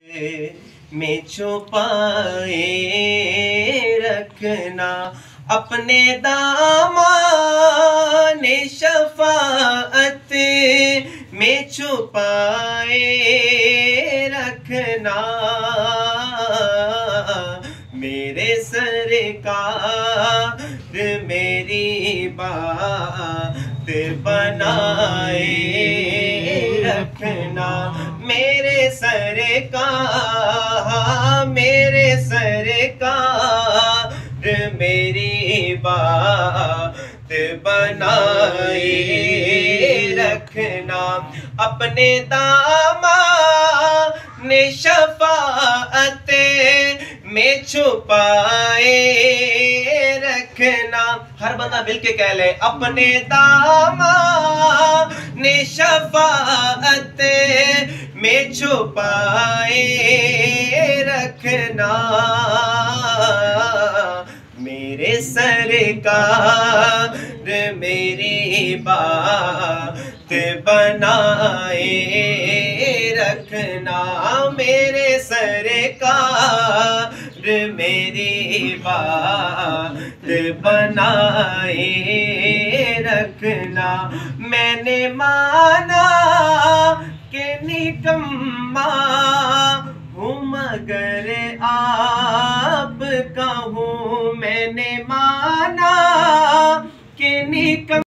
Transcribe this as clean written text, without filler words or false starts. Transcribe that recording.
میں چھپائے رکھنا اپنے دامان شفاعت میں چھپائے رکھنا میرے سرکار میری بات بنائے رکھنا میرے سرکار میری بات بنائے رکھنا اپنے دامان شفاعت میں چھپائے رکھنا ہر بندہ مل کے کہہ لے اپنے دامان شفاعت میں چھپائے رکھنا میرے سرکار میری بات بنائے رکھنا میرے سرکار میری بات بنائے رکھنا میں نے مانا کہ نکما ہوں مگر آپ کا ہوں میں نے مانا کہ نکما